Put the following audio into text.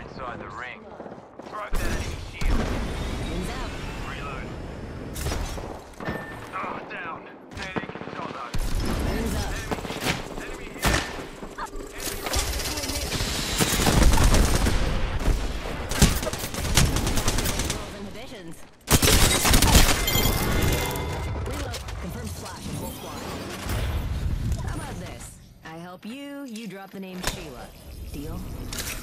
inside the ring. Broke that enemy shield. Wings out. Reload. Oh, down. Melee control though. Wings up. Enemy here. Rolls inhibitions. Reload. Confirm splash and whole squad. How about this? I help you, you drop the name Sheila. Deal?